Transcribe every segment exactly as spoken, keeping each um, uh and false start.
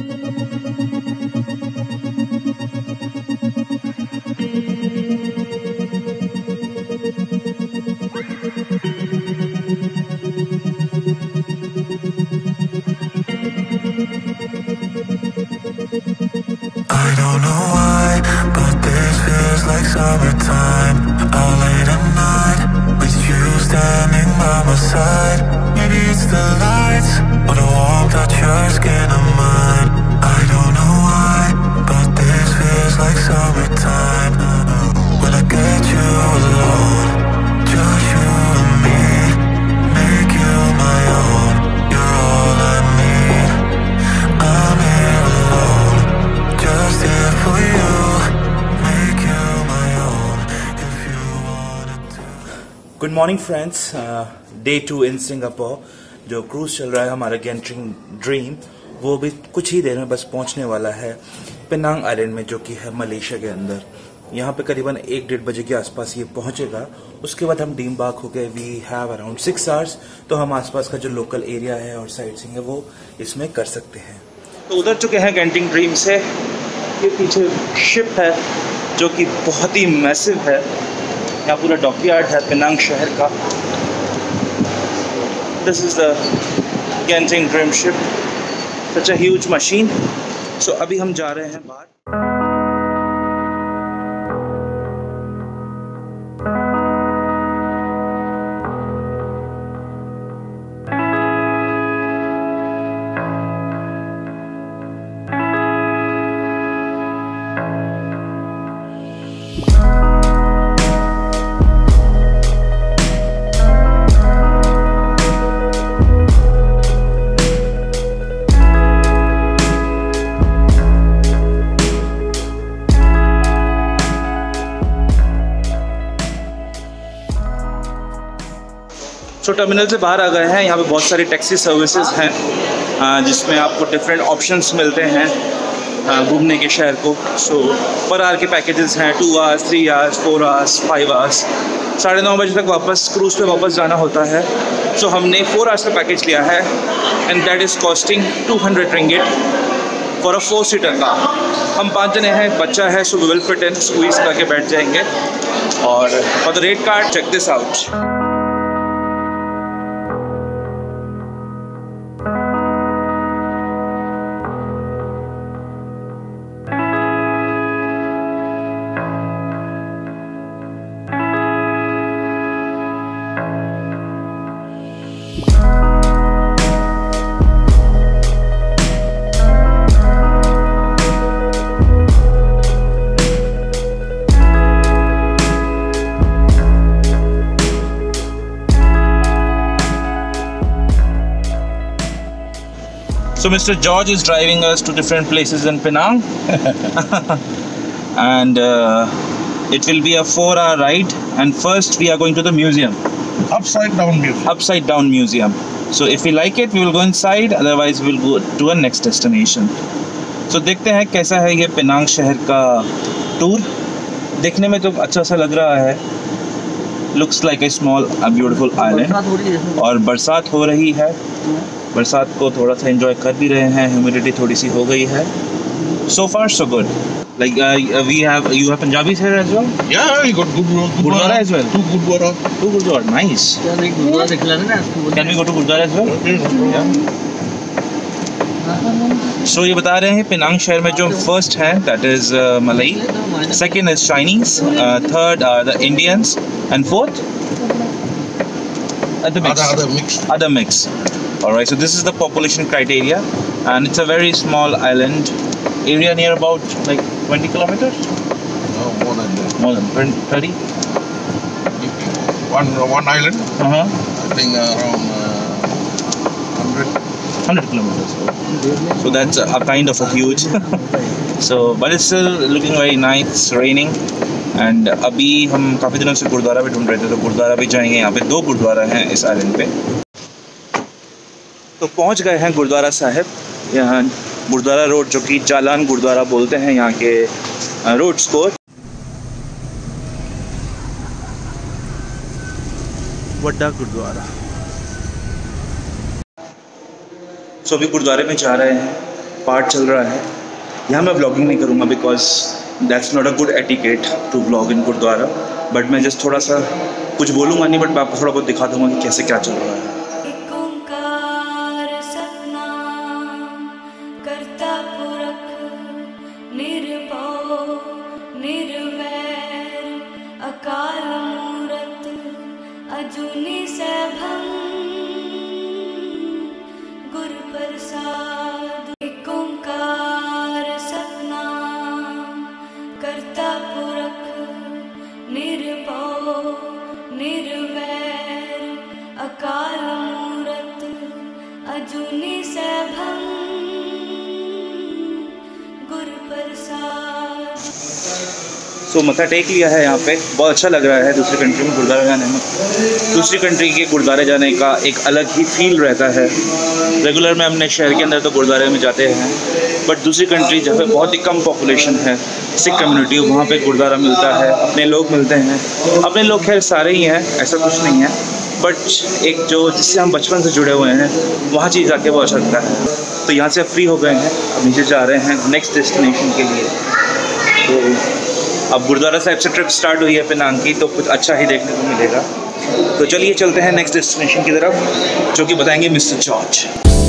I don't know why, but this feels like summertime. Out late at night, with you standing by my side. Maybe it's the lights, or the warmth that your skin on mine. I don't know why, but this feels like summertime. When I get you alone, just you and me, make you my own. You're all I need. I'm here alone, just here for you, make you my own if you wanted to. Good morning friends, day two in Singapore. जो cruise चल रहा है हमारा getting dream, वो भी कुछ ही देर में बस पहुंचने वाला है पेनांग आइलैंड में, जो कि है मलेशिया के अंदर। यहाँ पे करीबन एक डेढ़ बजे के आसपास ये पहुंचेगा। उसके बाद हम डीम बाग होके we have around six hours, तो हम आसपास का जो लोकल एरिया है और साइट सीइंग है वो इसमें कर सकते हैं। तो उधर चुके हैं गेंटिंग ड्रीम से। ये पीछे शिप है जो कि बहुत ही मैसिव है। यहाँ पूरा डॉकयार्ड है पेनांग शहर का। This is the Genting Dream ship, such a huge machine. So अभी हम जा रहे हैं बाहर। तो टर्मिनल से बाहर आ गए हैं। यहाँ पे बहुत सारी टैक्सी सर्विसेज हैं जिसमें आपको डिफरेंट ऑप्शंस मिलते हैं घूमने के शहर को। सो पर आवर के पैकेजेस हैं, two hours, three hours, four hours, five hours. साढ़े नौ बजे तक वापस क्रूज़ पे वापस जाना होता है। सो so, हमने फोर आवर्स का पैकेज लिया है and that is costing two hundred ringgit for a four seater का। हम पाँच जने हैं, बच्चा है, so we will fit in, squeeze करके बैठ जाएंगे। और for the rate card, check this out. So Mister George is driving us to different places in Penang and uh, it will be a four hour ride, and first we are going to the museum. Upside down museum. Upside down museum. So if we like it we will go inside, otherwise we will go to a next destination. So देखते हैं कैसा है ये Penang शहर का tour. देखने में तो अच्छा सा लग रहा है, looks like a small a beautiful island। और बरसात हो रही है, बरसात को थोड़ा सा एंजॉय कर भी रहे हैं, ह्यूमिडिटी थोड़ी सी हो गई है। So far so good. Like we have, you have Punjabis here as well? Yeah we got good gurdwara as well. Two gurdwara two gurdwara, nice. Can we go to gurdwara as well? So ये बता रहे हैं पेनांग शहर में जो फर्स्ट है that is Malay, second is Chinese, third are the Indians and fourth other mix. Other, other mix. Other mix. All right. So this is the population criteria, and it's a very small island area, near about like twenty kilometers. No, more than that. More than thirty. One one island. Uh huh. I think around uh, hundred. Hundred kilometers. So that's a, a kind of a huge. So, but it's still looking very nice. It's raining. And अभी हम काफ़ी दिनों से गुरुद्वारा भी ढूंढ रहे थे, तो गुरुद्वारा भी जाएंगे। यहाँ पे दो गुरुद्वारा हैं इस आइलैंड पे। तो पहुँच गए हैं गुरुद्वारा साहिब। यहाँ गुरुद्वारा रोड, जो कि जालान गुरुद्वारा बोलते हैं यहाँ के रोड्स को। वड्डा गुरुद्वारा। सो अभी गुरुद्वारे में जा रहे हैं पाठ चल रहा है। यहाँ मैं व्लॉगिंग नहीं करूँगा because that's not a good etiquette to vlog in gurdwara, but मैं जस्ट थोड़ा सा कुछ बोलूँगा नहीं, बट मैं आपको थोड़ा बहुत दिखा दूँगा कि कैसे क्या चल रहा है। अकाल मूरत अजूनी सैभं गुर प्रसाद। एक ओंकार सतनाम करता पुरख निर्भव निर्वैर अकाल मूरत अजूनी सैभं गुर प्रसाद। सो so, मत्था टेक लिया है यहाँ पे, बहुत अच्छा लग रहा है दूसरी कंट्री में गुरुद्वारे जाने में। दूसरी कंट्री के गुरुद्वारे जाने का एक अलग ही फील रहता है। रेगुलर में अपने शहर के अंदर तो गुरुद्वारे में जाते हैं, बट दूसरी कंट्री जहाँ पे बहुत ही कम पॉपुलेशन है, सिख कम्युनिटी, वहाँ पे गुरुद्वारा मिलता है, अपने लोग मिलते हैं। अपने लोग खैर सारे ही हैं, ऐसा कुछ नहीं है, बट एक जो जिससे हम बचपन से जुड़े हुए हैं वहाँ चीज़ आके बहुत अच्छा लगता है। तो यहाँ से फ्री हो गए हैं, अब नीचे जा रहे हैं नेक्स्ट डेस्टिनेशन के लिए। तो अब गुरुद्वारा साहिब से ट्रिप स्टार्ट हुई है पेनांग की, तो कुछ अच्छा ही देखने को मिलेगा। तो चलिए चलते हैं नेक्स्ट डेस्टिनेशन की तरफ, जो कि बताएंगे मिस्टर जॉर्ज।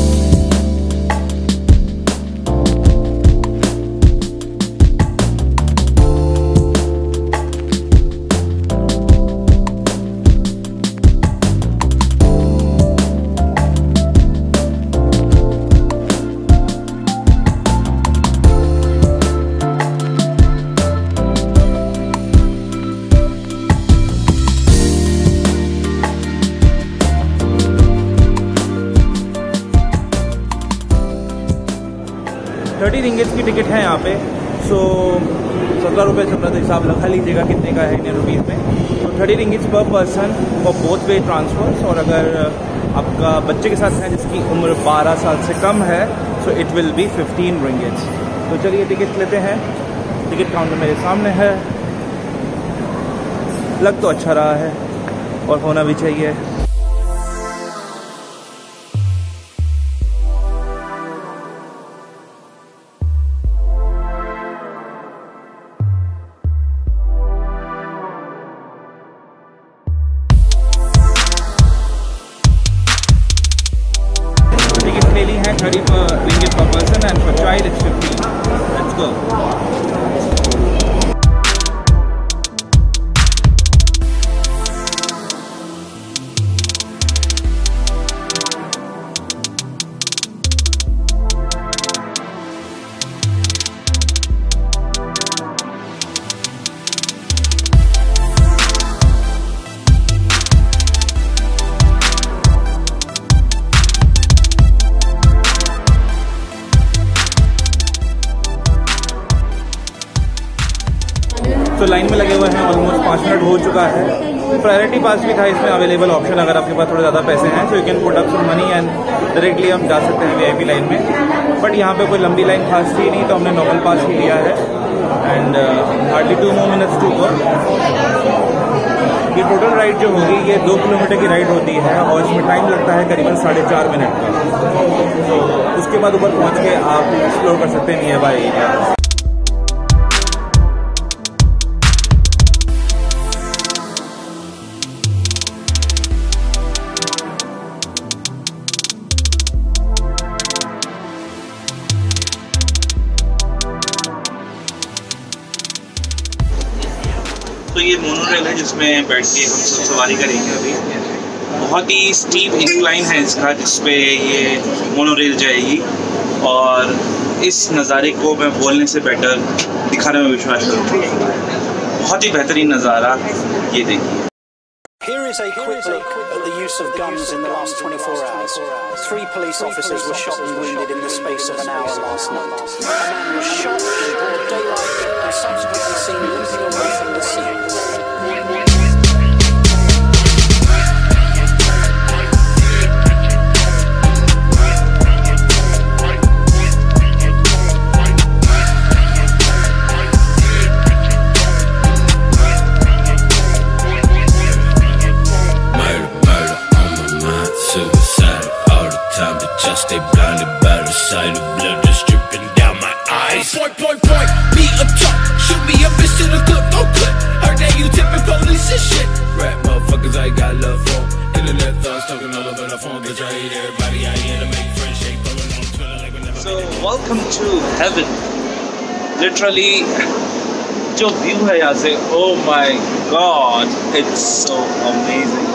थर्टी रिंगिट्स की टिकट है यहाँ पे। सो सत्रह रुपये से अपना हिसाब लगा लीजिएगा कितने का है इंडियन रुपीज़ में। तो thirty ringgits per person for both way transfers. और अगर आपका बच्चे के साथ है जिसकी उम्र बारह साल से कम है, so it will be fifteen ringgits. तो चलिए टिकट लेते हैं। टिकट काउंटर मेरे सामने है। लग तो अच्छा रहा है और होना भी चाहिए। ले ली है thirty ringgit per person and for child it's fifteen. Let's go. तो लाइन में लगे हुए हैं, ऑलमोस्ट पाँच मिनट हो चुका है। प्रायोरिटी पास भी था इसमें अवेलेबल ऑप्शन, अगर आपके पास थोड़े ज़्यादा पैसे हैं, so you can put up some money and directly हम जा सकते हैं वीआईपी लाइन में। बट यहाँ पे कोई लंबी लाइन खास थी नहीं, तो हमने नॉर्मल पास ही लिया है। And hardly two more minutes to go. ये टोटल राइड जो होगी ये दो किलोमीटर की राइड होती है और इसमें टाइम लगता है करीबन साढ़े चार मिनट का। तो उसके बाद ऊपर पहुँच के आप एक्सप्लोर कर सकते हैं नियर बाय एरिया। तो ये मोनोरेल है जिसमें बैठ के हम सब सवारी करेंगे। अभी बहुत ही स्टीप इंक्लाइन है इसका, जिसपे ये मोनोरेल जाएगी। और इस नज़ारे को मैं बोलने से बेटर दिखाने में विश्वास करूँगा। बहुत ही बेहतरीन नज़ारा, ये देखिए। Here is a quick look at the use of guns in the last twenty-four hours. Three police officers were shot and wounded in the space of an hour last night. A man was shot in broad daylight and subsequently seen limping away from the scene. Stay blinded by the sight of blood, the strip welcome to heaven. Literally जो view है यहाँ से, oh my god, it's so amazing।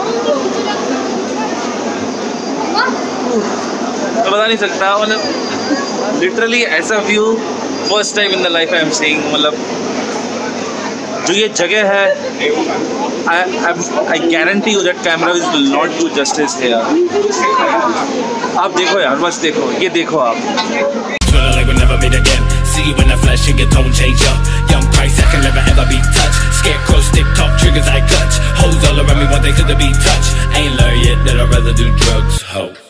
मैं बता नहीं सकता, मतलब literally ऐसा view first time in the life I am seeing. मतलब जो ये जगह है, I I guarantee you that camera will not do justice here। आप देखो यार, बस देखो, ये देखो आप। See you in the flesh and your tone change up. Young Christ, I can never ever be touched. Scarecrow, stick talk, triggers I clutch. Hoes all around me want they could be touched. Ain't learned yet that I'd rather do drugs, ho.